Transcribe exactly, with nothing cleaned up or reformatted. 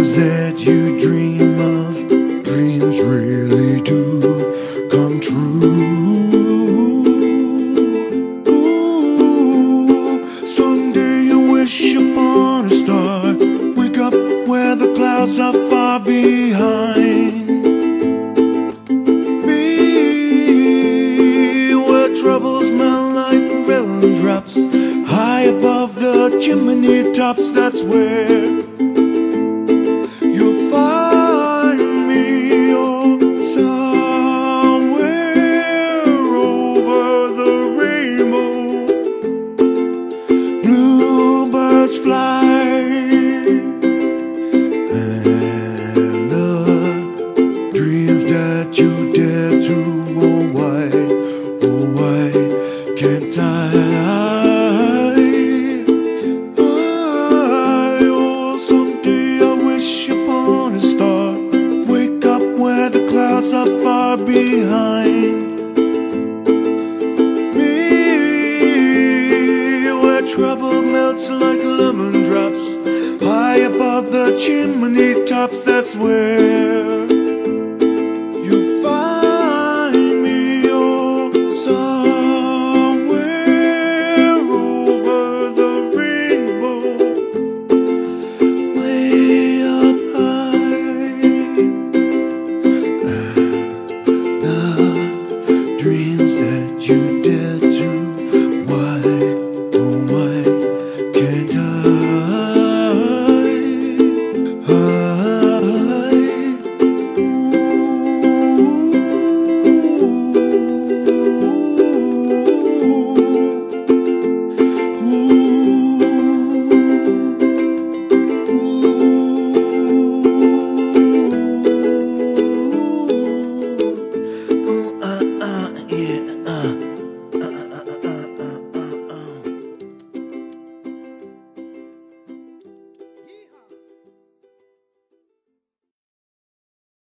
things that you dream of, dreams really do come true. Ooh, someday you wish upon a star, wake up where the clouds are far behind. Be where troubles melt like raindrops, high above the chimney tops. That's where you'll find me, oh, somewhere over the rainbow. Bluebirds fly, and the dreams that you dare to, oh why, oh why can't I? Clouds are far behind me, where trouble melts like lemon drops, high above the chimney tops. That's where